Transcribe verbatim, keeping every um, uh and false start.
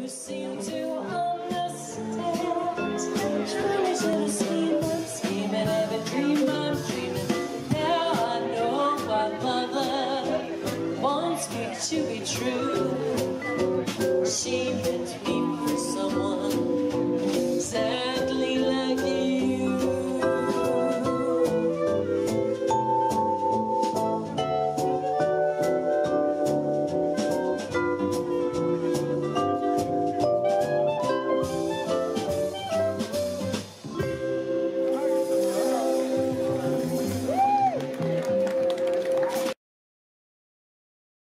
You seem to understand. Trying to scheme, I'm scheming, every dream I'm dreaming. Now I know why mother wants me to be true. She meant me for someone. Said